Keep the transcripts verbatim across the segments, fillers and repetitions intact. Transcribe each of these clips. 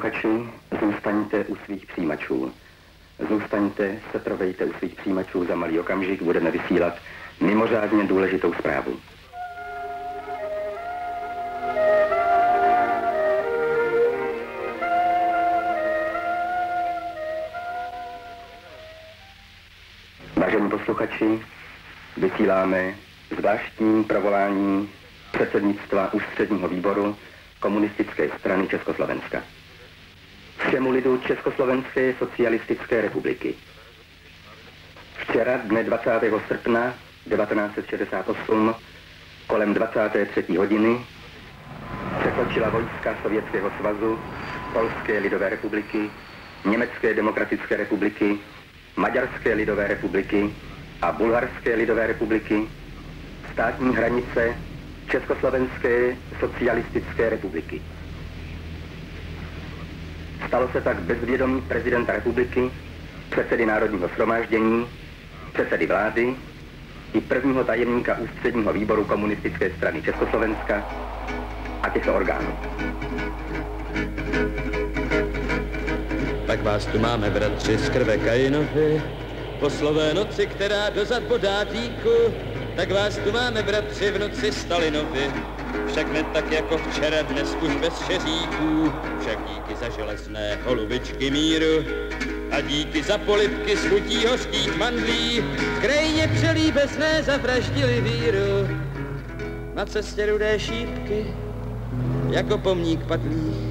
posluchači, zůstaňte u svých přijímačů. Zůstaňte, setrvejte u svých přijímačů, za malý okamžik budeme vysílat mimořádně důležitou zprávu. Vážení posluchači, vysíláme zvláštní provolání předsednictva Ústředního výboru Komunistické strany Československa. Všemu lidu Československé socialistické republiky. Včera, dne dvacátého srpna devatenáct set šedesát osm, kolem dvacáté třetí hodiny, překročila vojska Sovětského svazu, Polské lidové republiky, Německé demokratické republiky, Maďarské lidové republiky a Bulharské lidové republiky státní hranice Československé socialistické republiky. Stalo se tak bez vědomí prezidenta republiky, předsedy Národního shromáždění, předsedy vlády i prvního tajemníka Ústředního výboru Komunistické strany Československa a těchto orgánů. Tak vás tu máme, bratři, z krve Kainovi, po slové noci, která dozad podá díku. Tak vás tu máme, bratři, v noci Stalinovi, však ne tak jako včera, dnes už bez šeříků. Však díky za železné holubičky míru a díky za polibky z chutí hořkých mandlí, v krajině přelíbesné zavraždili víru. Na cestě rudé šípky, jako pomník padlý,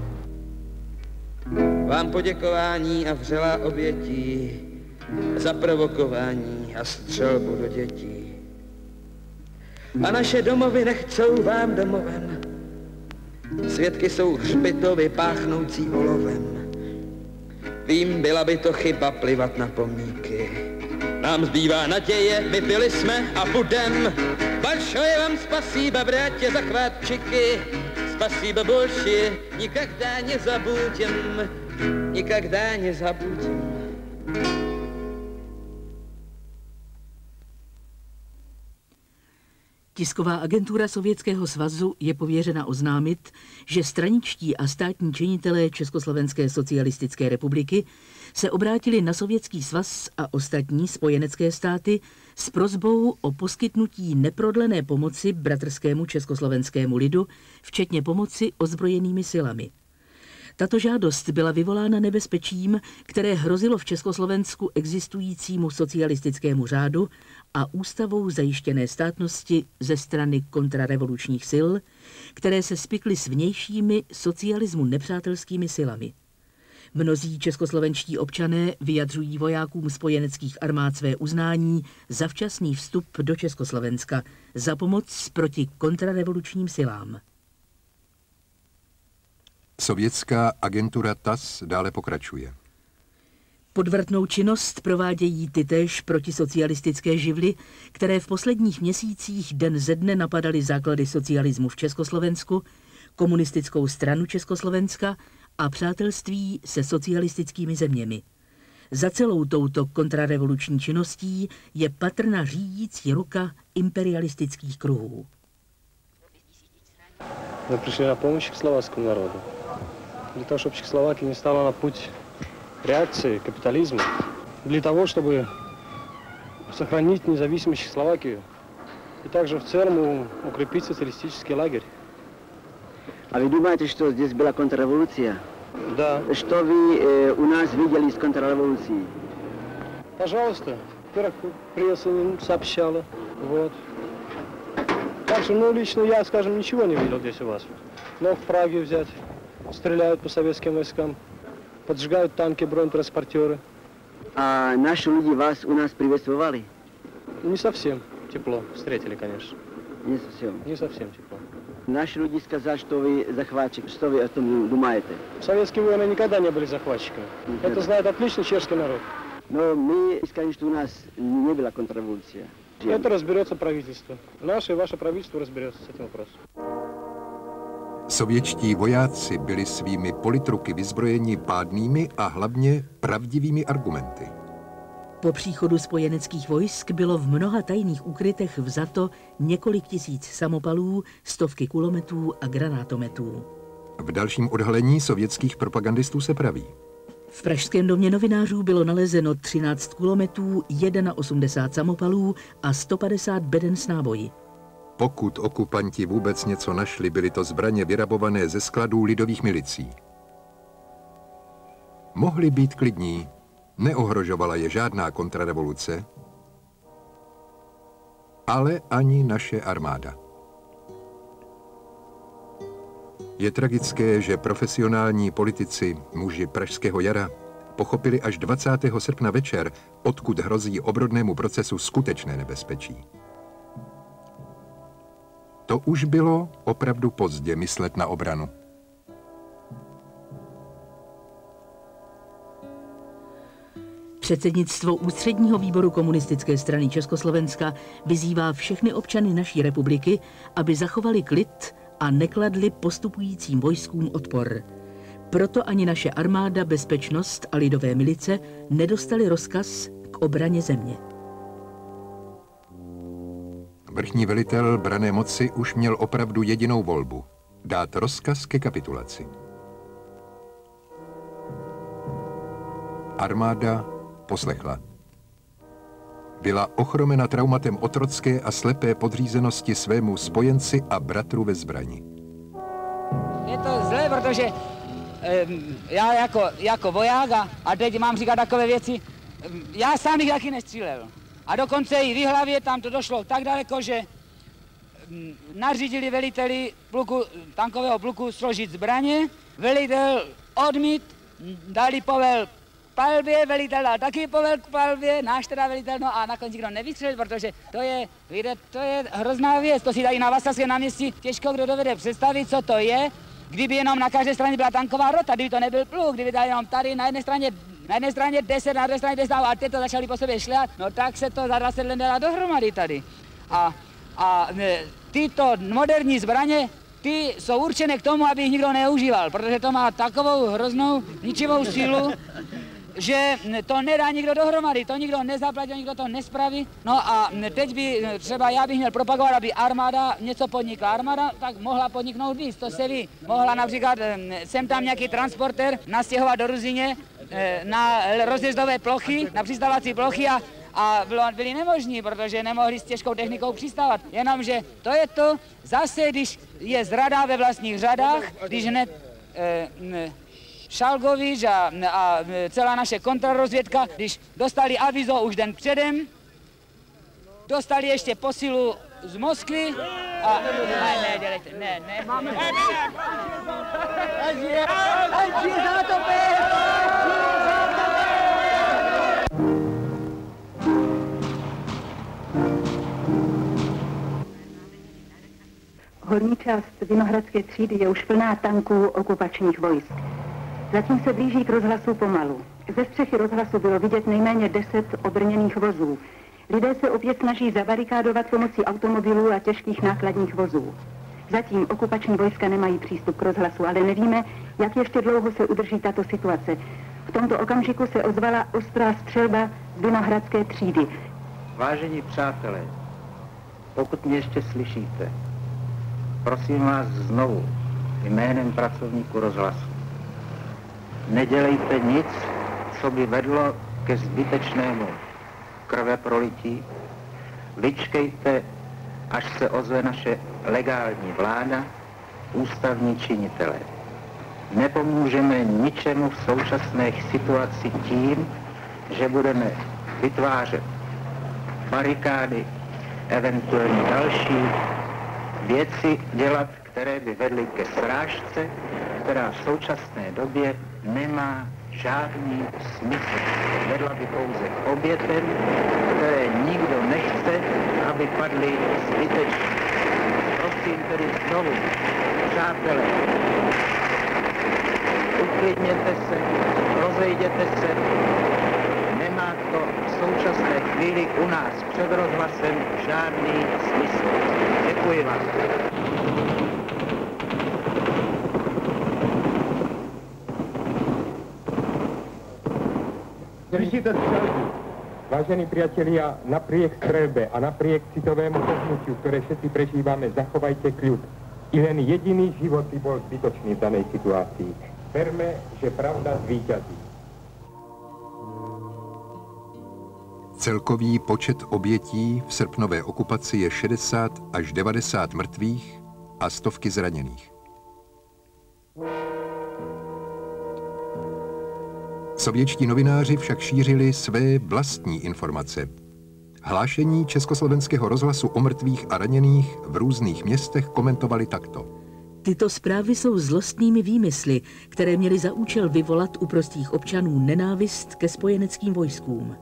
vám poděkování a vřelá obětí za provokování a střelbu do dětí. A naše domovy nechcou vám domovem, svědky jsou hřbitovy páchnoucí olovem. Vím, byla by to chyba plivat na pomníky, nám zbývá naděje, vypili jsme a budem. Большое vám spasíba, bratě, za chvátčiky, spasíba больше, никогда не забудем, никогда не забудем. Tisková agentura Sovětského svazu je pověřena oznámit, že straničtí a státní činitelé Československé socialistické republiky se obrátili na Sovětský svaz a ostatní spojenecké státy s prosbou o poskytnutí neprodlené pomoci bratrskému československému lidu, včetně pomoci ozbrojenými silami. Tato žádost byla vyvolána nebezpečím, které hrozilo v Československu existujícímu socialistickému řádu a ústavou zajištěné státnosti ze strany kontrarevolučních sil, které se spikly s vnějšími socialismu nepřátelskými silami. Mnozí českoslovenští občané vyjadřují vojákům spojeneckých armád své uznání za včasný vstup do Československa, za pomoc proti kontrarevolučním silám. Sovětská agentura T A S dále pokračuje. Podvrtnou činnost provádějí tytéž protisocialistické živly, které v posledních měsících den ze dne napadaly základy socialismu v Československu, komunistickou stranu Československa a přátelství se socialistickými zeměmi. Za celou touto kontrarevoluční činností je patrná řídící ruka imperialistických kruhů. Мы пришли на помощь к словацкому народу. Для того, чтобы Чехословакия не стала на путь реакции капитализма. Для того, чтобы сохранить независимую Чехословакию. И также в целом укрепить социалистический лагерь. А вы думаете, что здесь была контрреволюция? Да. Что вы э, у нас видели из контрреволюции? Пожалуйста. Во-первых, пресса не сообщала. Вот. Также, ну, лично я, скажем, ничего не видел здесь у вас. Но в Праге взять, стреляют по советским войскам, поджигают танки, бронетранспортеры. А наши люди вас у нас приветствовали? Не совсем тепло встретили, конечно. Не совсем? Не совсем тепло. Наши люди сказали, что вы захватчик. Что вы о том думаете? Советские воины никогда не были захватчиками. Нет. Это знает отлично чешский народ. Но мы скажем, что у нас не была контрреволюция. Это разберется правительство. Наше и ваше правительство разберется с этим вопросом. Sovětští vojáci byli svými politruky vyzbrojeni pádnými a hlavně pravdivými argumenty. Po příchodu spojeneckých vojsk bylo v mnoha tajných úkrytech vzato několik tisíc samopalů, stovky kulometů a granátometů. V dalším odhalení sovětských propagandistů se praví: v Pražském domě novinářů bylo nalezeno třináct kulometů, osmdesát jedna samopalů a sto padesát beden s náboji. Pokud okupanti vůbec něco našli, byly to zbraně vyrabované ze skladů lidových milicí. Mohli být klidní, neohrožovala je žádná kontrarevoluce, ale ani naše armáda. Je tragické, že profesionální politici, muži Pražského jara, pochopili až dvacátého srpna večer, odkud hrozí obrodnému procesu skutečné nebezpečí. To už bylo opravdu pozdě myslet na obranu. Předsednictvo Ústředního výboru Komunistické strany Československa vyzývá všechny občany naší republiky, aby zachovali klid a nekladli postupujícím vojskům odpor. Proto ani naše armáda, bezpečnost a lidové milice nedostali rozkaz k obraně země. Vrchní velitel branné moci už měl opravdu jedinou volbu – dát rozkaz ke kapitulaci. Armáda poslechla. Byla ochromena traumatem otrocké a slepé podřízenosti svému spojenci a bratru ve zbrani. Je to zlé, protože um, já jako, jako voják a, a teď mám říkat takové věci, um, já sám jich taky nestřílel. A dokonce i v Jihlavě tam to došlo tak daleko, že um, nařídili veliteli pluku, tankového pluku složit zbraně, velitel odmít, dali povel palbě, velitel dal taky povel k palbě, náš teda velitel, no a nakonec nikdo nevystřelil, protože to je, víte, to je hrozná věc, to si tady na Václavském náměstí těžko kdo dovede představit, co to je, kdyby jenom na každé straně byla tanková rota, kdyby to nebyl pluk, kdyby tady jenom tady na jedné straně, na jedné straně deset, na druhé straně deset a ty to začali po sobě šlehat, no tak se to za dvacet let dala dohromady tady. A, a tyto moderní zbraně, ty jsou určené k tomu, aby jich nikdo neužíval, protože to má takovou hroznou ničivou sílu, že to nedá nikdo dohromady, to nikdo nezaplatí, nikdo to nespraví. No a teď by třeba já bych měl propagovat, aby armáda něco podnikla. Armáda tak mohla podniknout víc, to se ví. Mohla například sem tam nějaký transportér nastěhovat do Ruzyně na rozjezdové plochy, na přistávací plochy a, a bylo, byli nemožní, protože nemohli s těžkou technikou přistávat. Jenomže to je to zase, když je zrada ve vlastních řadách, když hned eh, ne, Šalgovič a, a celá naše kontrarozvědka, když dostali avizo už den předem, dostali ještě posilu z Moskvy a... Ne, ne, dělejte, ne, ne. Máme... Ne, ne, Horní část Vinohradské třídy je už plná tanků okupačních vojsk. Zatím se blíží k rozhlasu pomalu. Ze střechy rozhlasu bylo vidět nejméně deset obrněných vozů. Lidé se opět snaží zabarikádovat pomocí automobilů a těžkých nákladních vozů. Zatím okupační vojska nemají přístup k rozhlasu, ale nevíme, jak ještě dlouho se udrží tato situace. V tomto okamžiku se ozvala ostrá střelba z Vinohradské třídy. Vážení přátelé, pokud mě ještě slyšíte, prosím vás znovu jménem pracovníků rozhlasu. Nedělejte nic, co by vedlo ke zbytečnému krveprolití. Vyčkejte, až se ozve naše legální vláda, ústavní činitelé. Nepomůžeme ničemu v současné situaci tím, že budeme vytvářet barikády, eventuálně další věci dělat, které by vedly ke srážce, která v současné době nemá žádný smysl. Vedla by pouze k obětem, které nikdo nechce, aby padly zbytečně. Prosím tedy znovu, přátelé, uklidněte se, rozejděte se. Nemá to v současné chvíli u nás před rozhlasem žádný smysl. Děkuji vám. Slyšíte střelbu? Vážení priatelia, napriek strelbe a napriek citovému pohnutiu, ktoré všetci prežívame, zachovajte kľud. I len jediný život by bol zbytočný v danej situácii. Verme, že pravda zvíťazí. Celkový počet obětí v srpnové okupaci je šedesát až devadesát mrtvých a stovky zraněných. Sovětští novináři však šířili své vlastní informace. Hlášení Československého rozhlasu o mrtvých a raněných v různých městech komentovali takto. Tyto zprávy jsou zlostnými výmysly, které měly za účel vyvolat u prostých občanů nenávist ke spojeneckým vojskům.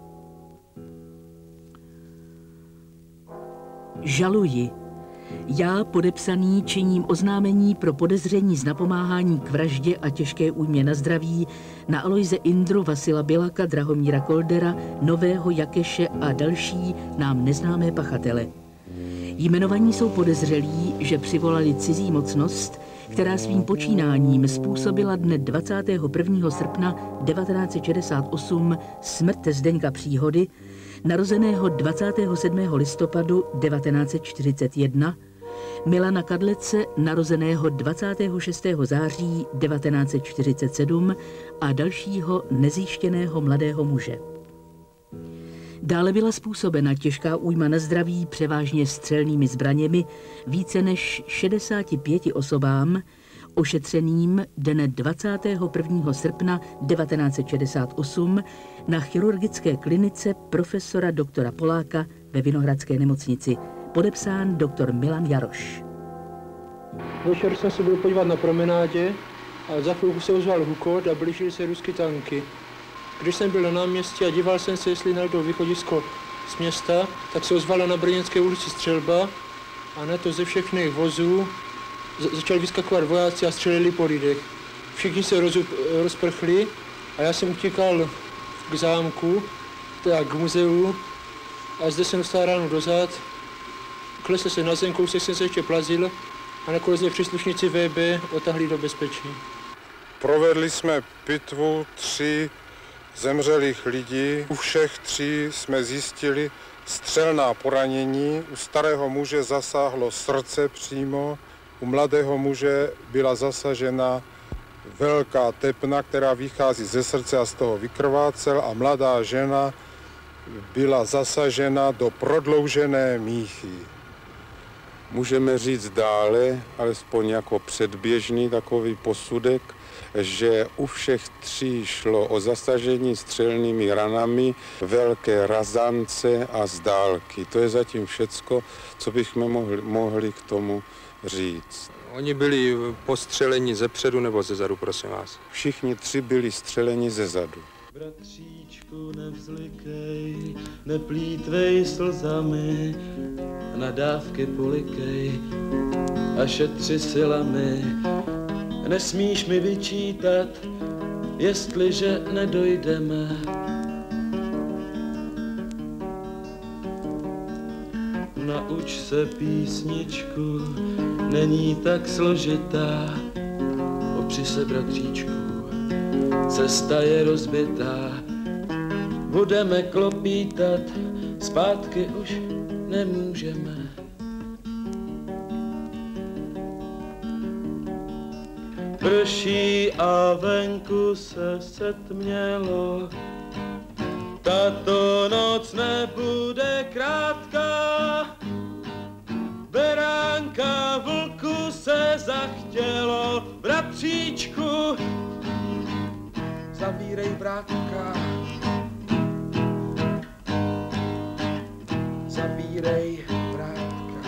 Žaluji. Já, podepsaný, činím oznámení pro podezření z napomáhání k vraždě a těžké újmě na zdraví na Alojze Indru, Vasila Bilaka, Drahomíra Koldera, Nového Jakeše a další nám neznámé pachatele. Jmenovaní jsou podezřelí, že přivolali cizí mocnost, která svým počínáním způsobila dne dvacátého prvního srpna devatenáct set šedesát osm smrt Zdeňka Příhody, narozeného dvacátého sedmého listopadu devatenáct set čtyřicet jedna, Milana Kadlece, narozeného dvacátého šestého září devatenáct set čtyřicet sedm a dalšího nezjištěného mladého muže. Dále byla způsobena těžká újma na zdraví převážně střelnými zbraněmi více než šedesáti pěti osobám, ošetřeným dne dvacátého prvního srpna devatenáct set šedesát osm na chirurgické klinice profesora doktora Poláka ve Vinohradské nemocnici. Podepsán doktor Milan Jaroš. Večer jsem se byl podívat na promenádě a za chvilku se ozval hukot a blížily se ruské tanky. Když jsem byl na náměstí a díval jsem se, jestli najdou východisko z města, tak se ozvala na Brněnské ulici střelba a na to ze všech vozů začali vyskakovat vojáci a střelili po lidech. Všichni se roz, rozprchli a já jsem utíkal k zámku, teda k muzeu a zde jsem dostal ránu dozad. Klesl se na zem, kousek jsem se ještě plazil a nakonec mě příslušníci V B otahli do bezpečí. Provedli jsme pitvu tři zemřelých lidí. U všech tří jsme zjistili střelná poranění. U starého muže zasáhlo srdce přímo, u mladého muže byla zasažena velká tepna, která vychází ze srdce a z toho vykrvácel a mladá žena byla zasažena do prodloužené míchy. Můžeme říct dále, alespoň jako předběžný takový posudek, že u všech tří šlo o zasažení střelnými ranami, velké razance a z dálky. To je zatím všecko, co bychom mohli, mohli k tomu říct. Oni byli postřeleni ze předu nebo ze zadu, prosím vás? Všichni tři byli střeleni ze zadu. Bratříčku, nevzlikej, neplýtvej slzami, nadávky polikej a šetři silami. Nesmíš mi vyčítat, jestliže nedojdeme. Nauč se písničku, není tak složitá, opři se, bratříčku, cesta je rozbitá. Budeme klopítat, zpátky už nemůžeme. Prší a venku se setmělo, tato noc nebude krátká. Beránka vlku se zachtělo, bratříčku, zavírej vrátka, zavírej vrátka.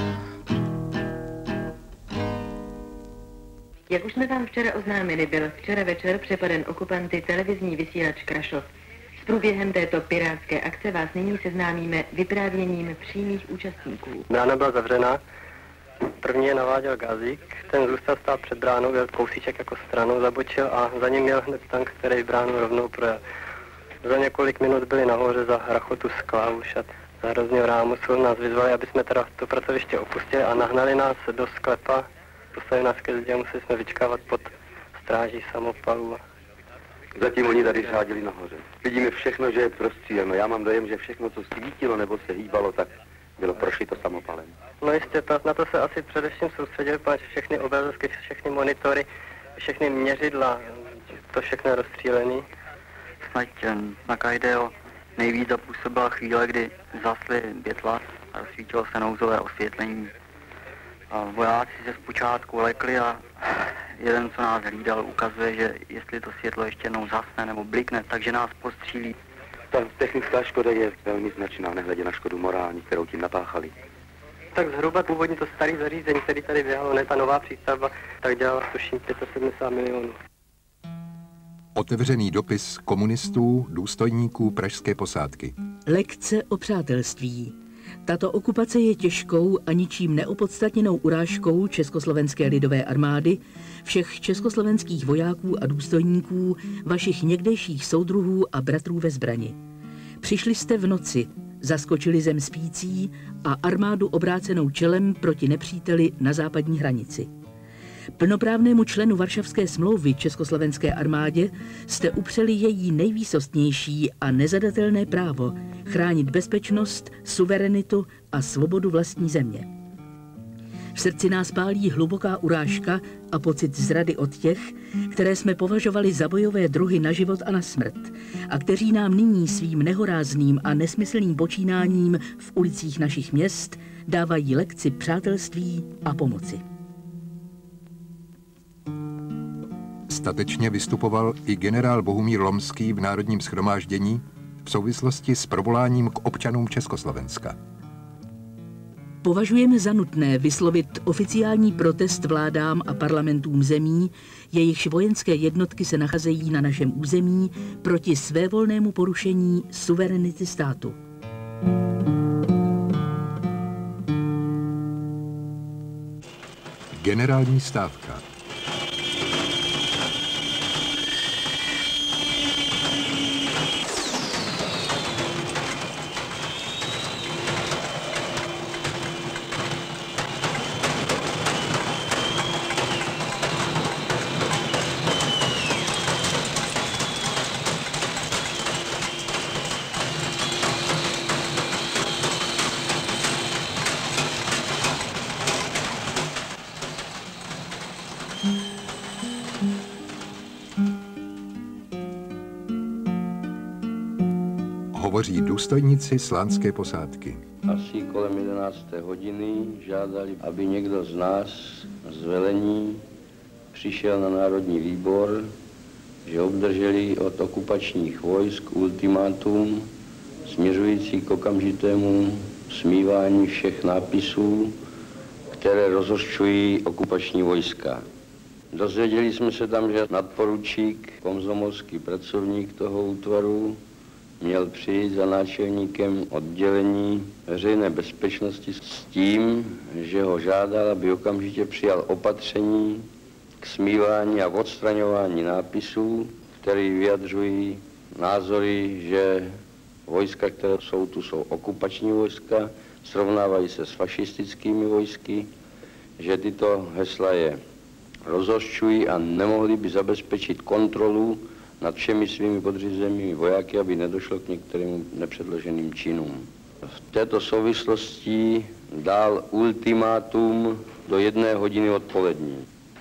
Jak už jsme vám včera oznámili, byl včera večer přepaden okupanty televizní vysílač Krašov. S průběhem této pirátské akce vás nyní seznámíme vyprávěním přímých účastníků. Brána byla zavřena, první je naváděl Gazík, ten zůstal stát před bránou, byl kousíček jako stranou, zabočil a za ním měl hned tank, který bránu rovnou projel. Za několik minut byli nahoře za rachotu skla už a za hrozného rámusu nás vyzvali, aby jsme teda to pracoviště opustili a nahnali nás do sklepa, postavili nás ke zdi a museli jsme vyčkávat pod stráží samopalů. Zatím oni tady řádili nahoře. Vidíme všechno, že je prostříleno. Já mám dojem, že všechno, co svítilo nebo se hýbalo, tak bylo prošito samopalem. No jistě, to, na to se asi především soustředili, protože všechny obrazovky, všechny monitory, všechny měřidla, to všechno je rozstřílený. Snad na jde nejvíc zapůsobila chvíle, kdy zasly větla a rozsvítilo se nouzové osvětlení. A vojáci se zpočátku lekli a jeden, co nás hlídal, ukazuje, že jestli to světlo ještě jednou zhasne nebo blikne, takže nás postřílí. Ta technická škoda je velmi značná, nehledě na škodu morální, kterou tím napáchali. Tak zhruba původně to staré zařízení, který tady běhalo, ne ta nová přístavba, tak dělala tuším sedmdesát pět milionů. Otevřený dopis komunistů, důstojníků pražské posádky. Lekce o přátelství. Tato okupace je těžkou a ničím neopodstatněnou urážkou Československé lidové armády, všech československých vojáků a důstojníků, vašich někdejších soudruhů a bratrů ve zbrani. Přišli jste v noci, zaskočili zem spící a armádu obrácenou čelem proti nepříteli na západní hranici. Plnoprávnému členu Varšavské smlouvy Československé armádě jste upřeli její nejvýsostnější a nezadatelné právo chránit bezpečnost, suverenitu a svobodu vlastní země. V srdci nás pálí hluboká urážka a pocit zrady od těch, které jsme považovali za bojové druhy na život a na smrt a kteří nám nyní svým nehorázným a nesmyslným počínáním v ulicích našich měst dávají lekci přátelství a pomoci. Statečně vystupoval i generál Bohumír Lomský v Národním shromáždění v souvislosti s provoláním k občanům Československa. Považujeme za nutné vyslovit oficiální protest vládám a parlamentům zemí, jejichž vojenské jednotky se nacházejí na našem území proti svévolnému porušení suverenity státu. Generální stávka. Hovoří důstojníci slánské posádky. Asi kolem jedenácté hodiny žádali, aby někdo z nás z velení přišel na Národní výbor, že obdrželi od okupačních vojsk ultimátum směřující k okamžitému smívání všech nápisů, které rozhořčují okupační vojska. Dozvěděli jsme se tam, že nadporučík, komsomolský pracovník toho útvaru, měl přijít za náčelníkem oddělení veřejné bezpečnosti s tím, že ho žádal, aby okamžitě přijal opatření k smívání a odstraňování nápisů, které vyjadřují názory, že vojska, které jsou tu, jsou okupační vojska, srovnávají se s fašistickými vojsky, že tyto hesla je rozhořčují a nemohli by zabezpečit kontrolu nad všemi svými podřízenými vojáky, aby nedošlo k některým nepředloženým činům. V této souvislosti dal ultimátum do jedné hodiny odpolední.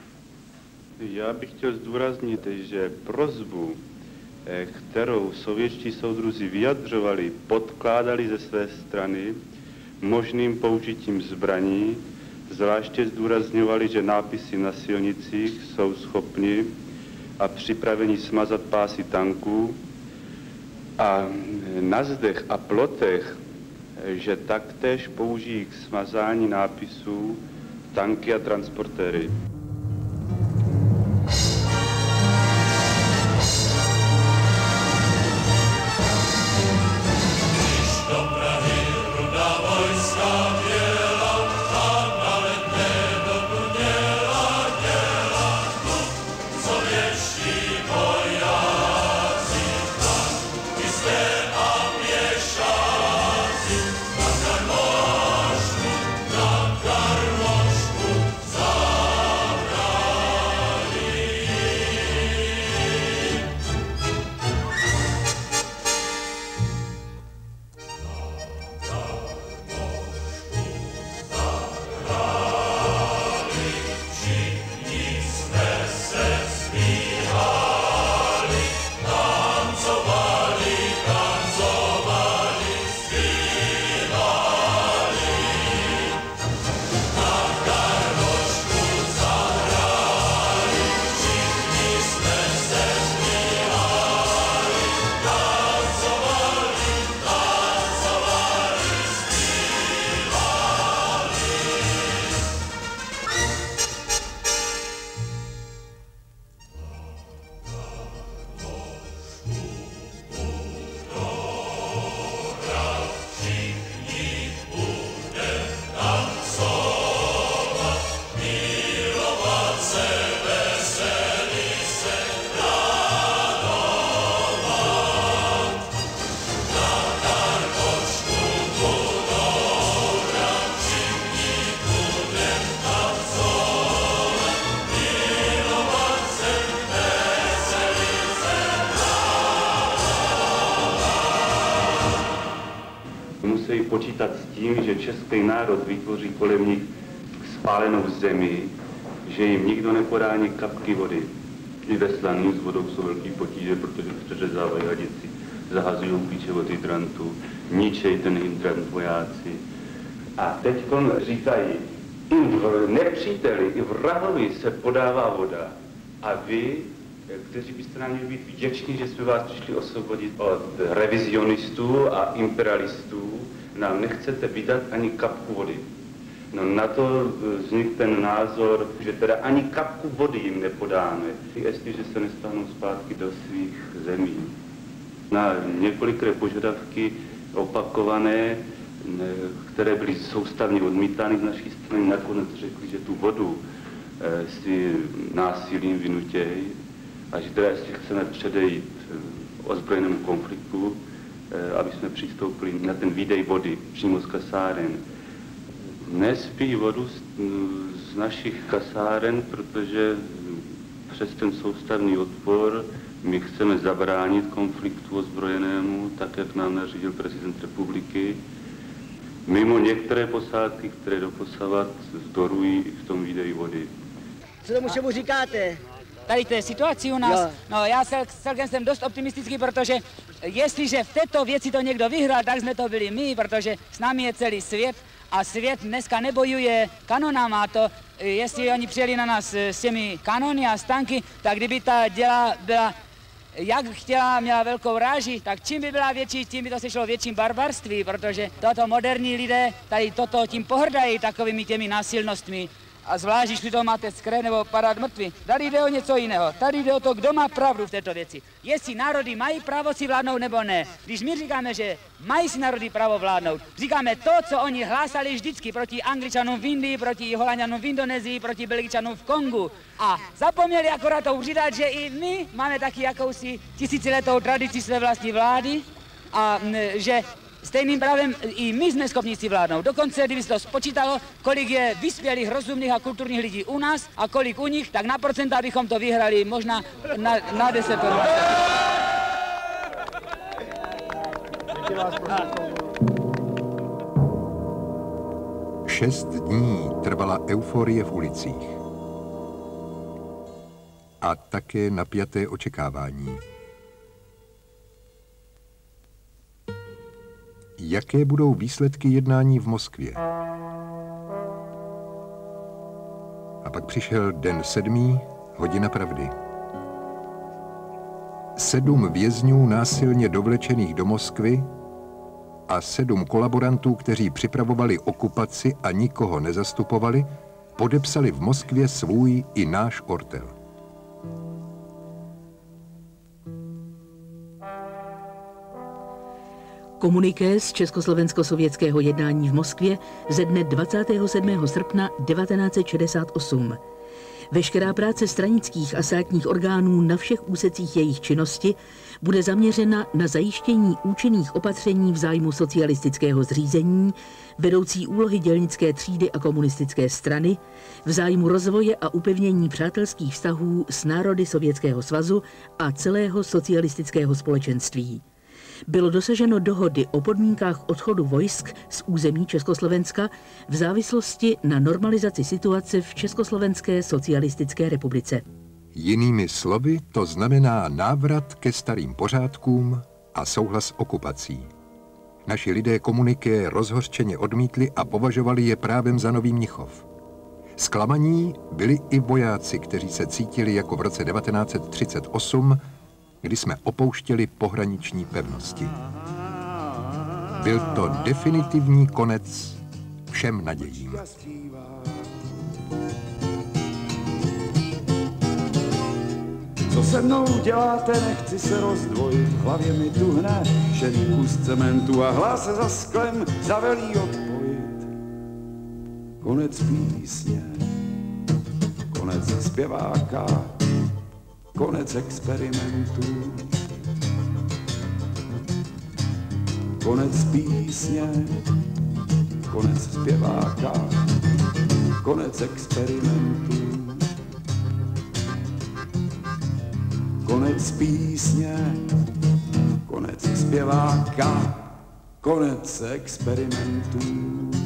Já bych chtěl zdůraznit, že prosbu, kterou sovětští soudruzi vyjadřovali, podkládali ze své strany možným použitím zbraní, zvláště zdůrazňovali, že nápisy na silnicích jsou schopni a připraveni smazat pásy tanků a na zdech a plotech, že taktéž použijí k smazání nápisů tanky a transportéry. Za počítat s tím, že český národ vytvoří kolem nich spálenou zemi, že jim nikdo nepodá ani kapky vody. I ve Slaný s vodou jsou velký potíže, protože přeřezávají hadici, zahazují klíče od hydrantů, ničej ten hydrant vojáci. A teď říkají, i v nepříteli, i vrahovi se podává voda. A vy, kteří byste nám měli být vděční, že jsme vás přišli osvobodit od revizionistů a imperialistů, nám nechcete vydat ani kapku vody. No na to vznikl ten názor, že teda ani kapku vody jim nepodáme, jestliže se nestáhnou zpátky do svých zemí. Na několikré požadavky opakované, které byly soustavně odmítány z naší strany, nakonec řekli, že tu vodu si násilím vynutějí a že teda jestli chceme předejít ozbrojenému konfliktu, aby jsme přistoupili na ten výdej vody přímo z kasáren. Nespí vodu z, z našich kasáren, protože přes ten soustavný odpor my chceme zabránit konfliktu ozbrojenému, tak jak nám nařídil prezident republiky, mimo některé posádky, které doposavat zdorují v tom výdeji vody. Co tomu všemu říkáte? Tady té situaci u nás, jo. No já cel, celkem jsem dost optimistický, protože jestliže v této věci to někdo vyhrál, tak jsme to byli my, protože s námi je celý svět a svět dneska nebojuje kanonama. To, jestli oni přijeli na nás s těmi kanony a stanky, tak kdyby ta děla byla, jak chtěla, měla velkou ráži, tak čím by byla větší, tím by to se šlo větším barbarství, protože toto moderní lidé tady toto tím pohrdají takovými těmi násilnostmi. A zvlášť, když to máte skre nebo padát mrtví. Tady jde o něco jiného. Tady jde o to, kdo má pravdu v této věci. Jestli národy mají právo si vládnout nebo ne. Když my říkáme, že mají si národy právo vládnout, říkáme to, co oni hlásali vždycky proti Angličanům v Indii, proti Holanďanům v Indonésii, proti Belgičanům v Kongu. A zapomněli akorát to přidat, že i my máme taky jakousi tisíciletou tradici své vlastní vlády a že stejným právem i my jsme schopni si vládnout. Dokonce, kdyby se to spočítalo, kolik je vyspělých, rozumných a kulturních lidí u nás a kolik u nich, tak na procenta bychom to vyhrali možná na, na deset. Šest dní trvala euforie v ulicích. A také napjaté očekávání. Jaké budou výsledky jednání v Moskvě? A pak přišel den sedmý, hodina pravdy. Sedm vězňů násilně dovlečených do Moskvy a sedm kolaborantů, kteří připravovali okupaci a nikoho nezastupovali, podepsali v Moskvě svůj i náš ortel. Komuniké z československo-sovětského jednání v Moskvě ze dne dvacátého sedmého srpna devatenáct set šedesát osm. Veškerá práce stranických a státních orgánů na všech úsecích jejich činnosti bude zaměřena na zajištění účinných opatření v zájmu socialistického zřízení, vedoucí úlohy dělnické třídy a komunistické strany, v zájmu rozvoje a upevnění přátelských vztahů s národy Sovětského svazu a celého socialistického společenství. Bylo dosaženo dohody o podmínkách odchodu vojsk z území Československa v závislosti na normalizaci situace v Československé socialistické republice. Jinými slovy, to znamená návrat ke starým pořádkům a souhlas okupací. Naši lidé komuniké rozhořčeně odmítli a považovali je právem za Nový Mnichov. Zklamaní byli i vojáci, kteří se cítili jako v roce devatenáct set třicet osm, kdy jsme opouštěli pohraniční pevnosti. Byl to definitivní konec všem nadějím. Co se mnou děláte, nechci se rozdvojit, v hlavě mi tuhne šedý kus cementu a hlas se za sklem zavelí odpojit. Konec písně, konec zpěváka, konec experimentu. Konec písně, konec zpěváka, konec experimentu. Konec písně, konec zpěváka, konec experimentů.